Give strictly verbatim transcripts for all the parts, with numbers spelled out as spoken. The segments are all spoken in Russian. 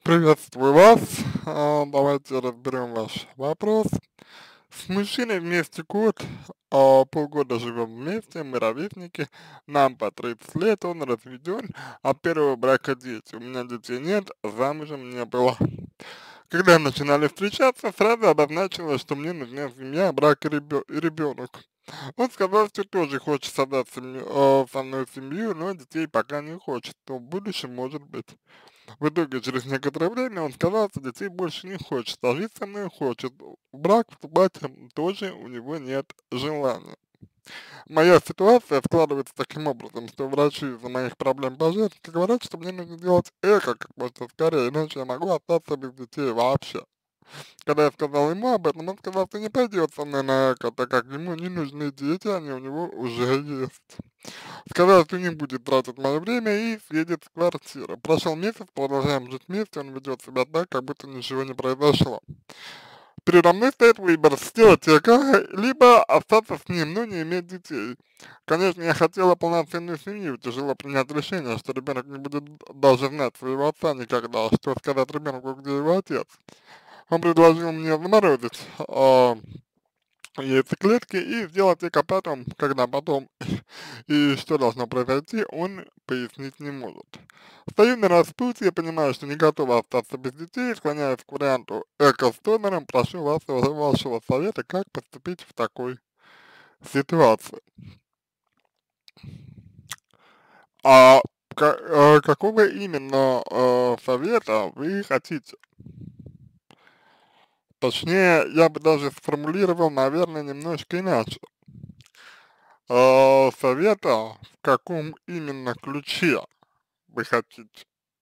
Приветствую вас. А, Давайте разберем ваш вопрос. С мужчиной вместе год, а, полгода живем вместе, мы ровесники, нам по тридцать лет, он разведен, от первого брака дети. У меня детей нет, замужем не было. Когда начинали встречаться, сразу обозначила, что мне нужна семья, брак и ребенок. Он сказал, что тоже хочет создать семью, э, со мной семью, но детей пока не хочет, но в будущем может быть. В итоге, через некоторое время он сказал, что детей больше не хочет, а жить со мной хочет. В брак вступать м, тоже у него нет желания. Моя ситуация складывается таким образом, что врачи из-за моих проблем по женщине говорят, что мне нужно делать эко как можно скорее, иначе я могу остаться без детей вообще. Когда я сказал ему об этом, он сказал, что не пойдет со мной на эко, так как ему не нужны дети, они у него уже есть. Сказал, что не будет тратить мое время и съедет с квартиры. Прошел месяц, продолжаем жить вместе, он ведет себя так, как будто ничего не произошло. Передо мной стоит выбор, сделать эко, либо остаться с ним, но не иметь детей. Конечно, я хотела полноценную семью, тяжело принять решение, что ребенок не будет даже знать своего отца никогда, что сказать ребенку, где его отец. Он предложил мне заморозить а, яйцеклетки и сделать эко потом, когда потом и что должно произойти, он пояснить не может. Стою на распутье, понимаю, что не готова остаться без детей, склоняюсь к варианту эко с донором, прошу вас, вашего совета, как поступить в такой ситуации. А ка- э, какого именно э, совета вы хотите? Точнее, я бы даже сформулировал, наверное, немножко иначе. Э, совета в каком именно ключе вы хотите?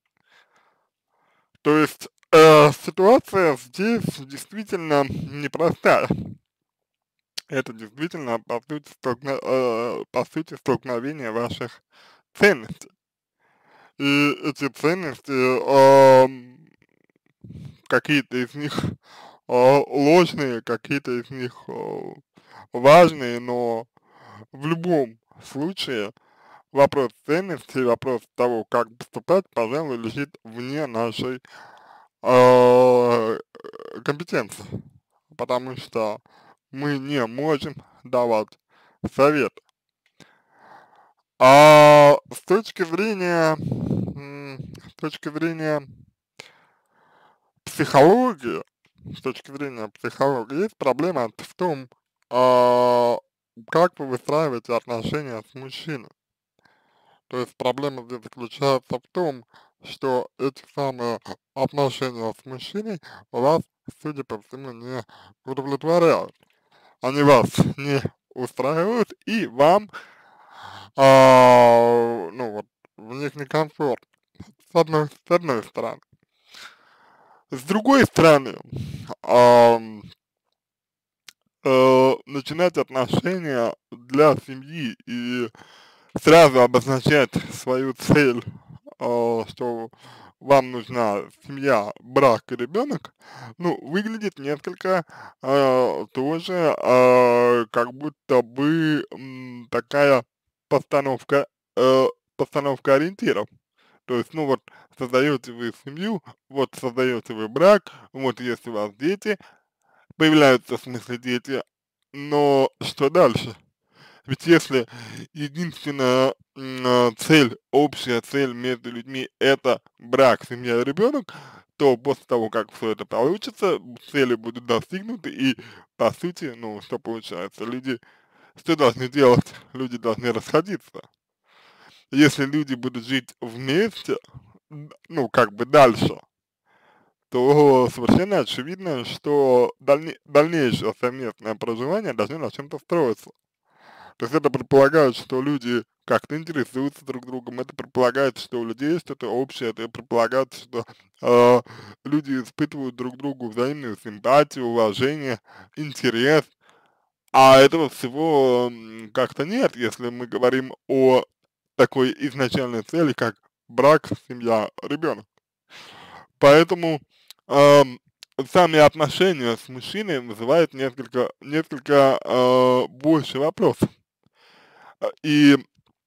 То есть э, ситуация здесь действительно непростая. Это действительно, по сути, столкно- э, по сути, столкновение ваших ценностей. И эти ценности, ам, какие-то из них а, ложные, какие-то из них а, важные, но в любом случае вопрос ценностей, вопрос того, как поступать, пожалуй, лежит вне нашей а, компетенции, потому что мы не можем давать совет. А с точки зрения, м, с точки зрения психологии, с точки зрения психологии, есть проблема в том, а, как вы выстраиваете отношения с мужчиной. То есть проблема здесь заключается в том, что эти самые отношения с мужчиной вас, судя по всему, не удовлетворяют. Они вас не устраивают, и вам, а, ну вот, в них некомфортно, с одной, с одной стороны. С другой стороны, ам, э, начинать отношения для семьи и сразу обозначать свою цель, а, что вам нужна семья, брак и ребенок, ну, выглядит несколько а, тоже а, как будто бы м, такая постановка, э, постановка ориентиров. То есть, ну вот, создаете вы семью, вот создаете вы брак, вот есть у вас дети, появляются в смысле дети, но что дальше? Ведь если единственная м, а, цель, общая цель между людьми это брак, семья и ребенок, то после того, как все это получится, цели будут достигнуты, и по сути, ну, что получается, люди что должны делать? Люди должны расходиться. Если люди будут жить вместе, н- ну, как бы дальше, то совершенно очевидно, что дальне- дальнейшее совместное проживание должно на чем-то строиться. То есть это предполагает, что люди как-то интересуются друг другом, это предполагает, что у людей есть что-то общее, это предполагает, что э, люди испытывают друг другу взаимную симпатию, уважение, интерес, а этого всего м, как-то нет, если мы говорим о такой изначальной цели, как брак, семья, ребенок. Поэтому ам, сами отношения с мужчиной вызывают несколько, несколько э, больше вопросов. А, И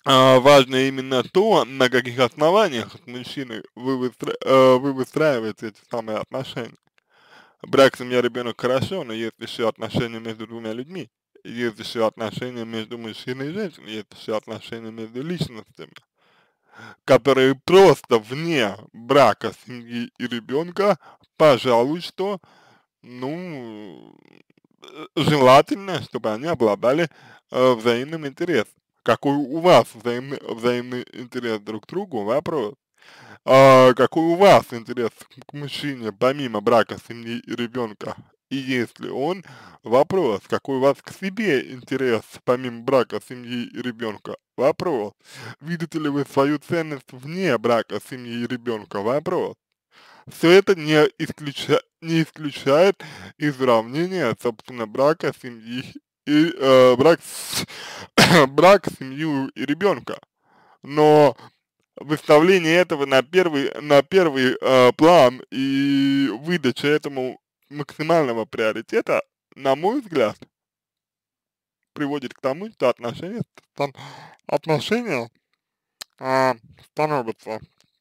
а, важно именно то, на каких основаниях с мужчиной вы, выстра э, вы выстраиваете эти самые отношения. Брак, семья, ребенок хорошо, но есть еще отношения между двумя людьми, есть еще отношения между мужчиной и женщиной, есть еще отношения между личностями, которые просто вне брака, семьи и ребенка, пожалуй, что, ну, э, желательно, чтобы они обладали э, взаимным интересом. Какой у вас взаимный, взаимный интерес друг к другу, вопрос. А какой у вас интерес к мужчине помимо брака, семьи и ребенка? И если он, вопрос, какой у вас к себе интерес помимо брака, семьи и ребенка? Вопрос. Видите ли вы свою ценность вне брака, семьи и ребенка? Вопрос. Все это не, исключа, не исключает из уравнения, собственно, брака, семьи и э, брак, с- брак, семью и ребенка. Но выставление этого на первый, на первый э, план и выдача этому максимального приоритета, на мой взгляд, приводит к тому, что отношения, стан- отношения а, становятся,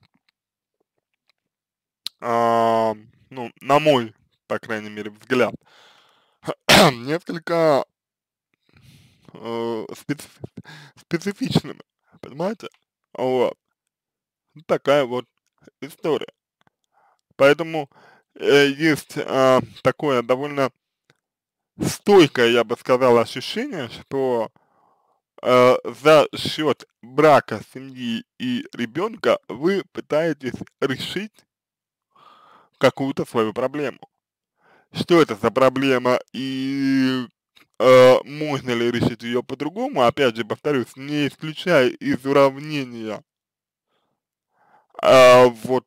а, ну, на мой, по крайней мере, взгляд, несколько э, специ- специфичными, понимаете? Вот. Такая вот история. Поэтому э, есть а, такое довольно стойкое, я бы сказал, ощущение, что э, за счет брака, семьи и ребенка вы пытаетесь решить какую-то свою проблему. Что это за проблема и э, можно ли решить ее по-другому, опять же, повторюсь, не исключая из уравнения а, вот,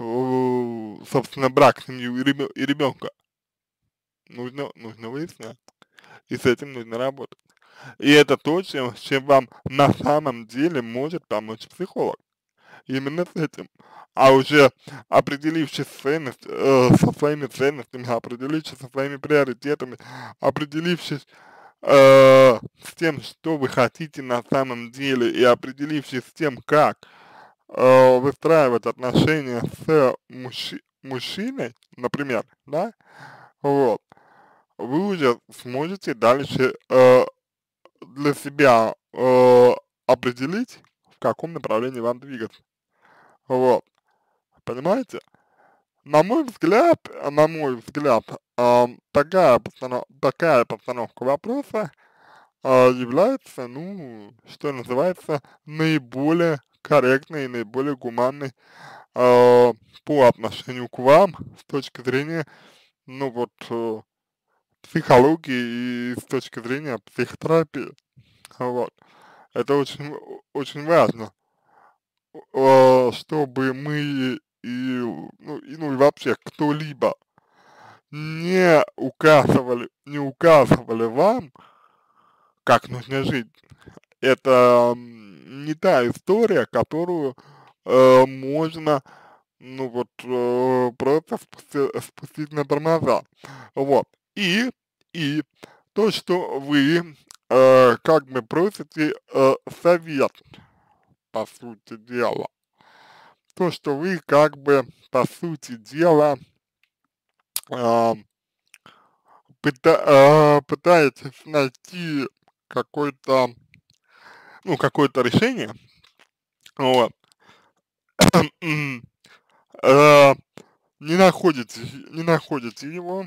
э, собственно, брак, семью и, ребё- и ребенка. Нужно, нужно выяснять, и с этим нужно работать. И это то, чем, с чем вам на самом деле может помочь психолог. Именно с этим. А уже определившись с ценность, э, со своими ценностями, определившись со своими приоритетами, определившись э, с тем, что вы хотите на самом деле, и определившись с тем, как э, выстраивать отношения с мужчи мужчиной, например, да, вот, вы уже сможете дальше э, для себя э, определить, в каком направлении вам двигаться. Вот, понимаете? На мой взгляд, э, на мой взгляд, ам, такая постанов такая постановка вопроса, а, является, ну, что называется, наиболее корректной и наиболее гуманной, а, по отношению к вам с точки зрения, ну, вот, э, психологии и с точки зрения психотерапии. Вот. Это очень, о очень важно, а, чтобы мы и, ну, и, ну, и вообще кто-либо не указывали не указывали вам, как нужно жить. Это, м, не та история, которую, э, можно, ну вот, э, просто спусти спустить на тормоза. Вот. И и то, что вы, э, как бы просите, э, совет, по сути дела. То, что вы как бы, по сути дела, ам пыта а, пытаетесь найти какой-то, ну, какое-то решение, вот, м, а, не находите не находите его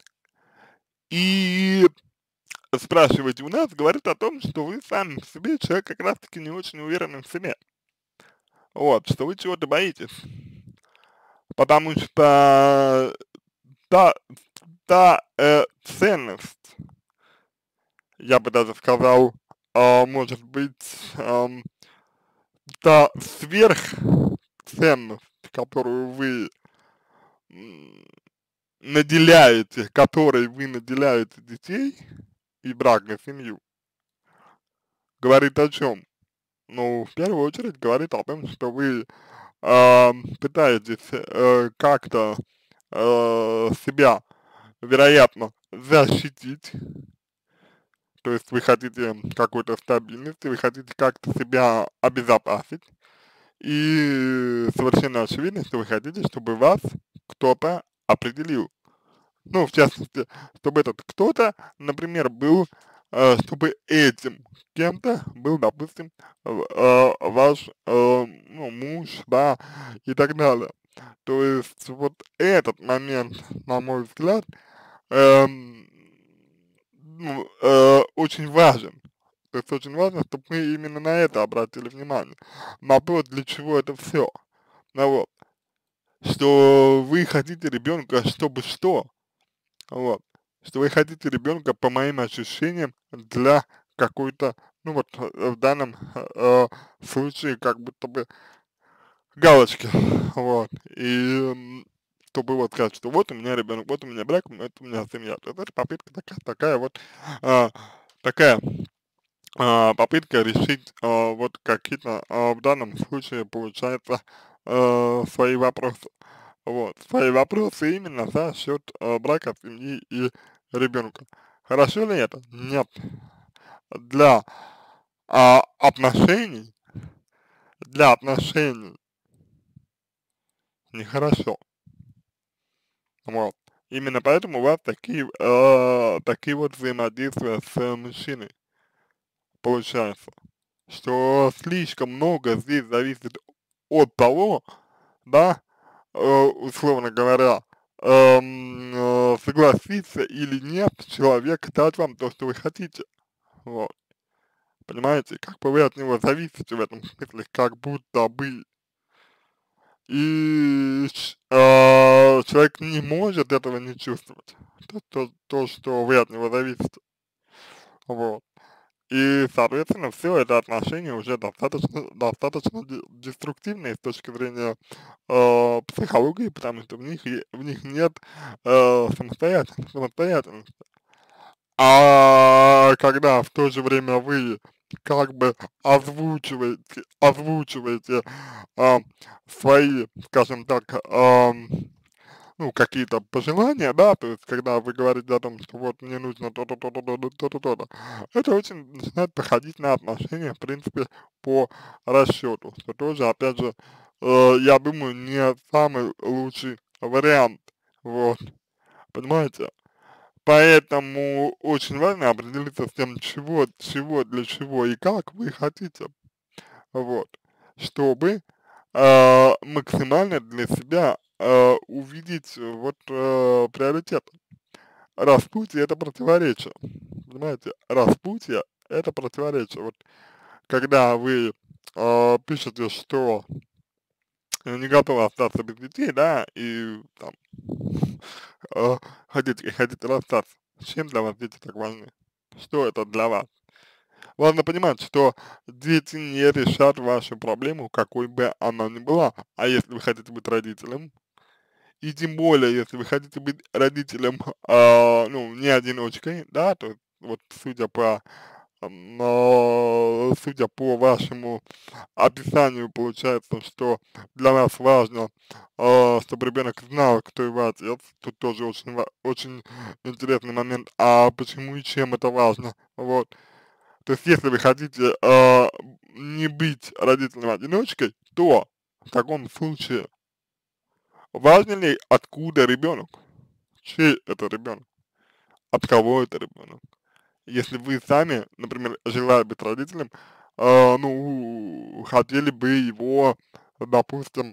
и спрашиваете у нас, говорит о том, что вы сами в себе человек как раз таки не очень уверенный в себе. Вот, что вы чего-то боитесь. Потому что та та, э, ценность, я бы даже сказал, а, может быть, ам та сверхценность, которую вы м, наделяете, которой вы наделяете детей и брак и семью, говорит о чем? Ну, в первую очередь говорит о том, что вы а, пытаетесь э, как-то э, себя, вероятно, защитить, То есть вы хотите какой-то стабильности, вы хотите как-то себя обезопасить, и совершенно очевидно, что вы хотите, чтобы вас кто-то определил. Ну, в частности, чтобы этот кто-то, например, был, э, чтобы этим кем-то был, допустим, в- э, ваш, э, ну, муж, да, и так далее. То есть вот этот момент, на мой взгляд, эм, ну, э, очень важен. То есть очень важно, чтобы мы именно на это обратили внимание, на то, для чего это все. Ну вот, что вы хотите ребенка, чтобы что? Вот. Что вы хотите ребенка, по моим ощущениям, для какой-то, ну вот э, в данном э, случае, как будто бы галочки, вот. И м, чтобы вот сказать, что вот у меня ребенок, вот у меня брак, вот у меня семья. То есть это попытка такая, такая вот, а, такая а, попытка решить а, вот какие-то, а, в данном случае, получается, э, свои вопросы. Вот, свои вопросы именно за счет э, брака, семьи и ребенка. Хорошо ли это? Нет. Для а, отношений, для отношений нехорошо. Вот. Именно поэтому у вас такие, э, такие вот взаимодействия с э, мужчиной получается, что слишком много здесь зависит от того, да, э, условно говоря, эм, э, согласится или нет человек дать вам то, что вы хотите. Вот. Понимаете, как бы вы от него зависите в этом смысле, как будто бы. И ч- а, человек не может этого не чувствовать. То, то, то, что вы от него зависите. Вот. И, соответственно, все это отношения уже достаточно, достаточно де- деструктивные с точки зрения э, психологии, потому что в них, е- в них нет э, самостоятельности, самостоятельности. А когда в то же время вы как бы озвучиваете, озвучиваете а, свои, скажем так, ам, ну, какие-то пожелания, да, то есть, когда вы говорите о том, что вот мне нужно то-то, то-то, то-то, то-то, то-то, это очень начинает походить на отношения, в принципе, по расчету, что тоже, опять же, э, я думаю, не самый лучший вариант, вот, понимаете? Поэтому очень важно определиться с тем, чего, чего, для чего и как вы хотите, вот, чтобы а, максимально для себя а, увидеть э, вот а, приоритет. Распутье — это противоречие, понимаете? Распутье — это противоречие. Вот когда вы а, пишете, что не готовы остаться без детей, да, и там а, хотите, хотите расстаться, чем для вас дети так важны? Что это для вас? Важно понимать, что дети не решат вашу проблему, какой бы она ни была. А если вы хотите быть родителем, и тем более, если вы хотите быть родителем, а, ну, не одиночкой, да, то есть вот судя по, ам, а, судя по вашему описанию, получается, что для вас важно, а, чтобы ребенок знал, кто его отец. Тут тоже очень, ва- очень интересный момент. А почему и чем это важно? Вот. То есть, если вы хотите э, не быть родителем-одиночкой, то в таком случае важно ли, откуда ребенок, чей это ребенок, от кого это ребенок. Если вы сами, например, желая быть родителем, э, ну, хотели бы его, допустим,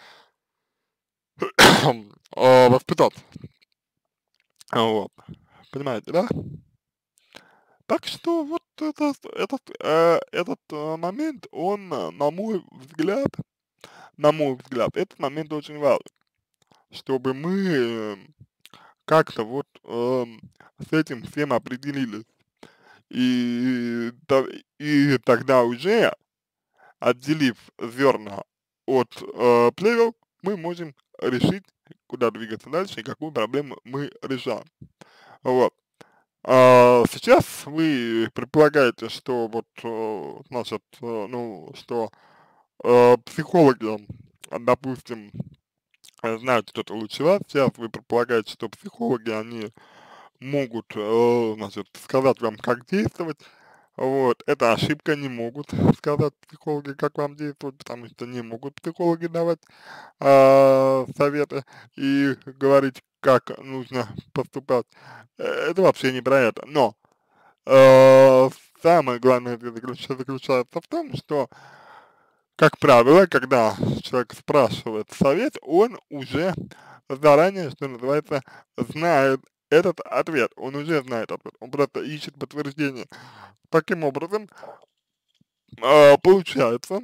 э, воспитать, вот, понимаете, да? Так что вот этот, этот, э, этот э, момент, он, э, на мой взгляд, на мой взгляд, этот момент очень важен, чтобы мы э, как-то вот эм, с этим всем определились. И, то- и тогда уже, отделив зерна от э, плевел, мы можем решить, куда двигаться дальше и какую проблему мы решаем. Вот. А сейчас вы предполагаете, что вот, э, значит, э, ну, что э, психологи, а, допустим, э, знают что-то лучше вас. Сейчас вы предполагаете, что психологи, они могут, э, значит, сказать вам, как действовать, вот, это ошибка, не могут сказать психологи, как вам действовать, потому что не могут психологи давать а, советы и говорить, как нужно поступать. Э, Это вообще не про это. Но э, самое главное здесь заключ- заключается в том, что, как правило, когда человек спрашивает совет, он уже заранее, что называется, знает этот ответ. Он уже знает ответ. Он просто ищет подтверждение. Таким образом, а, получается,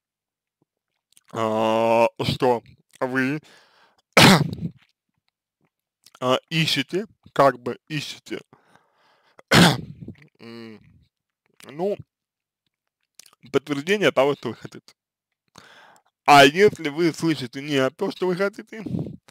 а, что вы а, ищете, как бы ищете, м, ну, подтверждение того, что вы хотите. А если вы слышите не то, что вы хотите,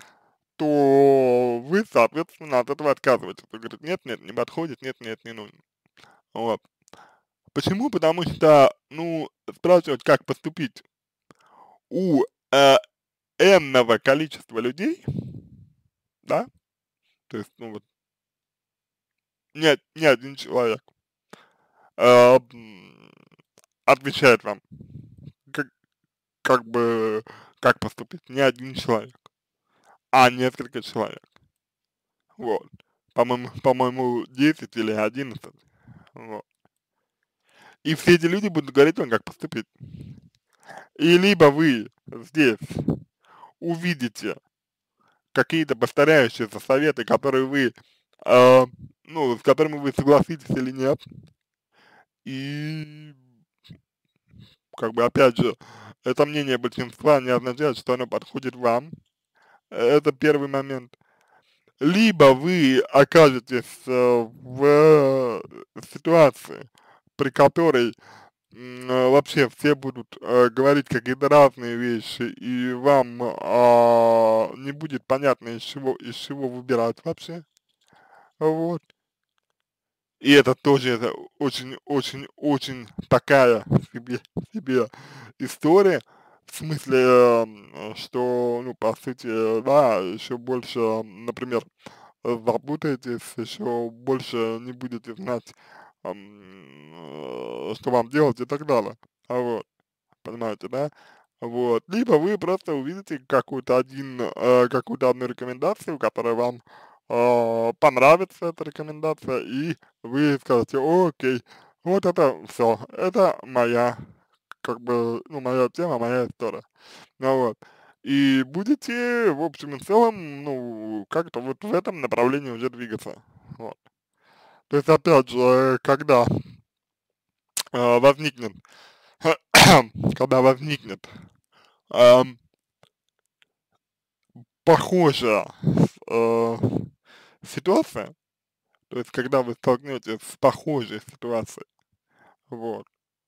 то вы, соответственно, от этого отказываетесь. Вы говорите, нет, нет, не подходит, нет, нет, не нужно. Вот. Почему? Потому что, ну, спрашивать, как поступить у э, энного количества людей, да, то есть, ну вот, нет, ни один человек э, м, отвечает вам, как, как бы, как поступить, не один человек, а несколько человек. Вот. По-моему, по-моему, десять или одиннадцать. Вот. И все эти люди будут говорить вам, как поступить. И либо вы здесь увидите какие-то повторяющиеся советы, которые вы, э, ну, с которыми вы согласитесь или нет. И, как бы, опять же, это мнение большинства не означает, что оно подходит вам. Это первый момент. Либо вы окажетесь э, в ситуации, при которой м, э, вообще все будут э, говорить какие-то разные вещи, и вам а, не будет понятно, из чего, из чего выбирать вообще. Вот. И это тоже это очень-очень-очень такая себе, себе история, в смысле, э, что, ну, по сути, э, да, еще больше, э, например, э, запутаетесь, еще больше не будете знать, ам, э, что вам делать и так далее. А вот, понимаете, да? Вот. Либо вы просто увидите какую-то один, э, какую-то одну рекомендацию, которая вам э, понравится, эта рекомендация, и вы скажете, «О, окей, вот это все, это моя, как бы, ну, моя тема, моя история». Ну вот. И будете, в общем и целом, ну, как-то вот в этом направлении уже двигаться. Вот. То есть, опять же, э, когда э, возникнет, когда возникнет ам, похожая э, ситуация, то есть, когда вы столкнетесь с похожей ситуацией, вот,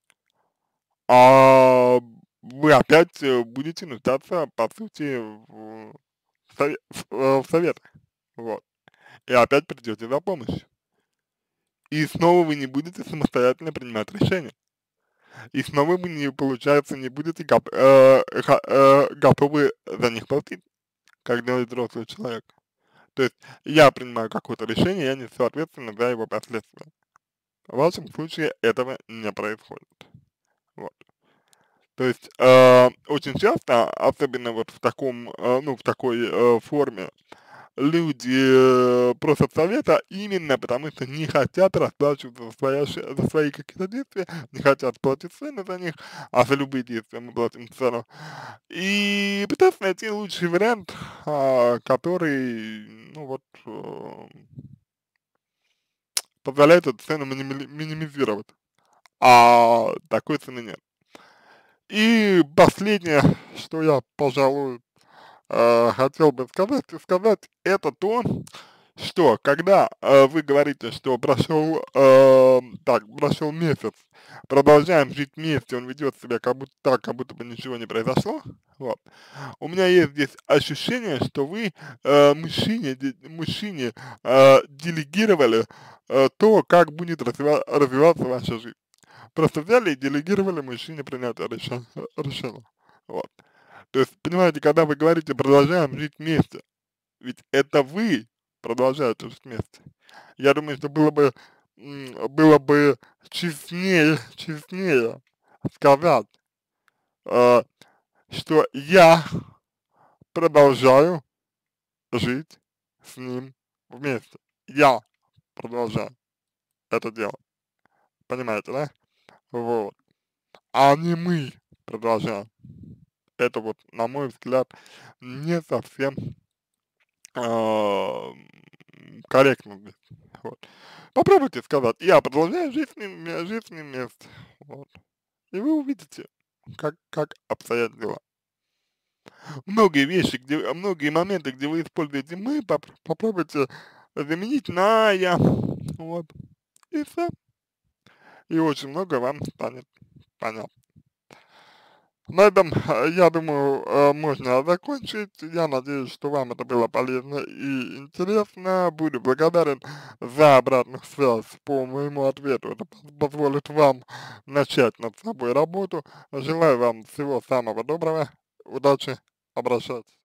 а вы опять э, будете нуждаться, по сути, в, сове- в, э, в советах, вот, и опять придете за помощью. И снова вы не будете самостоятельно принимать решения. И снова вы не, получается, не будете гоп- э, ха- э, готовы за них платить, как делает взрослый человек. То есть я принимаю какое-то решение, я несу ответственность за его последствия. В вашем случае этого не происходит. Вот. То есть э, очень часто, особенно вот в таком, э, ну, в такой э, форме, люди э, просят совета именно потому, что не хотят расплачиваться за свои, оши- за свои какие-то действия, не хотят платить цены за них, а за любые действия мы платим цену. И пытаются найти лучший вариант, а, который, ну вот, э, позволяет эту цену миними- минимизировать, а такой цены нет. И последнее, что я, пожалуй, э, хотел бы сказать, сказать, это то, что когда э, вы говорите, что прошел, э, так, прошел месяц, продолжаем жить вместе, он ведет себя как будто так, как будто бы ничего не произошло, вот. У меня есть здесь ощущение, что вы э, мужчине, де- мужчине э, делегировали э, то, как будет развива- развиваться ваша жизнь. Просто взяли и делегировали мужчине принятие решения. решения. Вот. То есть, понимаете, когда вы говорите, продолжаем жить вместе, ведь это вы продолжаете жить вместе. Я думаю, что было бы, м, было бы честнее, честнее сказать, э, что я продолжаю жить с ним вместе. Я продолжаю это делать. Понимаете, да? Вот. А не мы продолжаем. Это вот, на мой взгляд, не совсем а, м, корректно здесь. Вот. Попробуйте сказать, я продолжаю жить с ним, э, жить с ним вместе. Вот. И вы увидите, как, как обстоят дела. Многие вещи, где, многие моменты, где вы используете мы, поп- попробуйте заменить на я. Вот. И все. И очень много вам станет понятно. На этом, э, я думаю, э, можно закончить. Я надеюсь, что вам это было полезно и интересно. Буду благодарен за обратную связь по моему ответу. Это поз- позволит вам начать над собой работу. Желаю вам всего самого доброго. Удачи. Обращайтесь.